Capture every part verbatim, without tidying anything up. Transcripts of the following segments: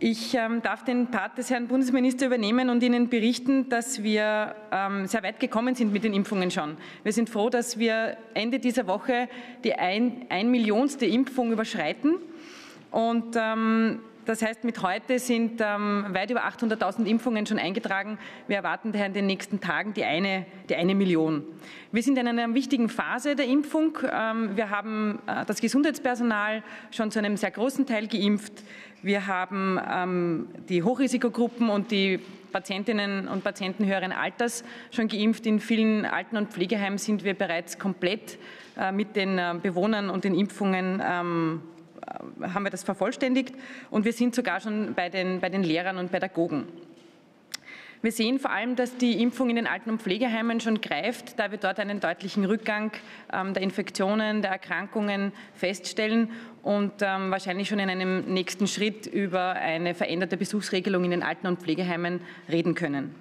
Ich ähm, darf den Part des Herrn Bundesministers übernehmen und Ihnen berichten, dass wir ähm, sehr weit gekommen sind mit den Impfungen schon. Wir sind froh, dass wir Ende dieser Woche die ein, ein Millionste Impfung überschreiten. Und ähm, das heißt, mit heute sind ähm, weit über achthunderttausend Impfungen schon eingetragen. Wir erwarten daher in den nächsten Tagen die eine, die eine Million. Wir sind in einer wichtigen Phase der Impfung. Ähm, wir haben äh, das Gesundheitspersonal schon zu einem sehr großen Teil geimpft. Wir haben ähm, die Hochrisikogruppen und die Patientinnen und Patienten höheren Alters schon geimpft. In vielen Alten- und Pflegeheimen sind wir bereits komplett äh, mit den äh, Bewohnern und den Impfungen ähm, haben wir das vervollständigt, und wir sind sogar schon bei den, bei den Lehrern und Pädagogen. Wir sehen vor allem, dass die Impfung in den Alten- und Pflegeheimen schon greift, da wir dort einen deutlichen Rückgang ähm, der Infektionen, der Erkrankungen feststellen und ähm, wahrscheinlich schon in einem nächsten Schritt über eine veränderte Besuchsregelung in den Alten- und Pflegeheimen reden können.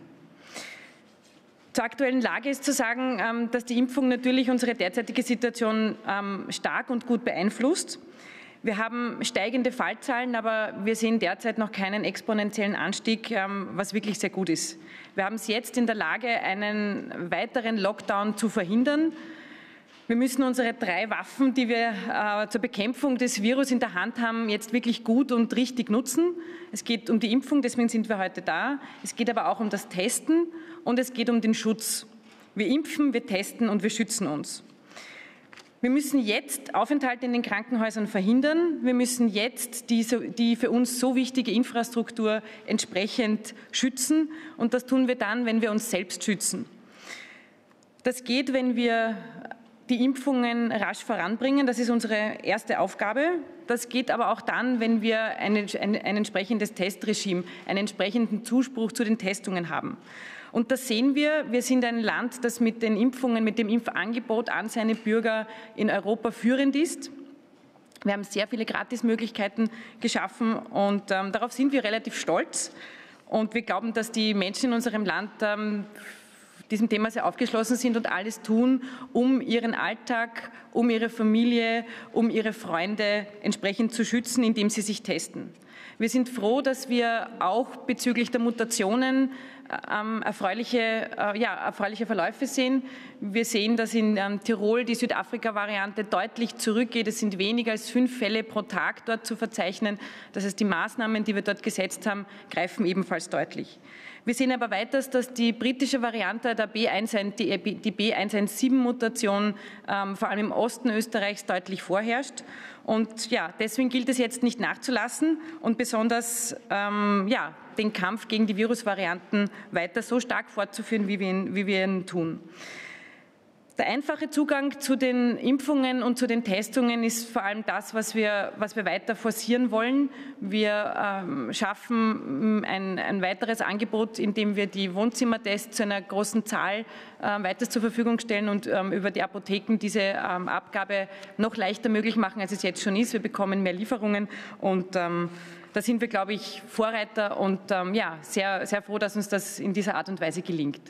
Zur aktuellen Lage ist zu sagen, ähm, dass die Impfung natürlich unsere derzeitige Situation ähm, stark und gut beeinflusst. Wir haben steigende Fallzahlen, aber wir sehen derzeit noch keinen exponentiellen Anstieg, was wirklich sehr gut ist. Wir haben es jetzt in der Lage, einen weiteren Lockdown zu verhindern. Wir müssen unsere drei Waffen, die wir äh, zur Bekämpfung des Virus in der Hand haben, jetzt wirklich gut und richtig nutzen. Es geht um die Impfung, deswegen sind wir heute da. Es geht aber auch um das Testen und es geht um den Schutz. Wir impfen, wir testen und wir schützen uns. Wir müssen jetzt Aufenthalte in den Krankenhäusern verhindern. Wir müssen jetzt die, die für uns so wichtige Infrastruktur entsprechend schützen. Und das tun wir dann, wenn wir uns selbst schützen. Das geht, wenn wir die Impfungen rasch voranbringen. Das ist unsere erste Aufgabe. Das geht aber auch dann, wenn wir ein, ein, ein entsprechendes Testregime, einen entsprechenden Zuspruch zu den Testungen haben. Und das sehen wir. Wir sind ein Land, das mit den Impfungen, mit dem Impfangebot an seine Bürger in Europa führend ist. Wir haben sehr viele Gratismöglichkeiten geschaffen und ähm, darauf sind wir relativ stolz. Und wir glauben, dass die Menschen in unserem Land ähm, diesem Thema sehr aufgeschlossen sind und alles tun, um ihren Alltag, um ihre Familie, um ihre Freunde entsprechend zu schützen, indem sie sich testen. Wir sind froh, dass wir auch bezüglich der Mutationen ähm, erfreuliche, äh, ja, erfreuliche Verläufe sehen. Wir sehen, dass in ähm, Tirol die Südafrika-Variante deutlich zurückgeht. Es sind weniger als fünf Fälle pro Tag dort zu verzeichnen. Das heißt, die Maßnahmen, die wir dort gesetzt haben, greifen ebenfalls deutlich. Wir sehen aber weiters, dass die britische Variante der B eins eins, die B eins eins sieben Mutation ähm, vor allem im Osten Österreichs deutlich vorherrscht. Und ja, deswegen gilt es jetzt nicht nachzulassen und besonders ähm, ja, den Kampf gegen die Virusvarianten weiter so stark fortzuführen, wie wir ihn, wie wir ihn tun. Der einfache Zugang zu den Impfungen und zu den Testungen ist vor allem das, was wir, was wir weiter forcieren wollen. Wir ähm, schaffen ein, ein weiteres Angebot, indem wir die Wohnzimmertests zu einer großen Zahl äh, weiter zur Verfügung stellen und ähm, über die Apotheken diese ähm, Abgabe noch leichter möglich machen, als es jetzt schon ist. Wir bekommen mehr Lieferungen und ähm, da sind wir, glaube ich, Vorreiter und ähm, ja, sehr, sehr froh, dass uns das in dieser Art und Weise gelingt.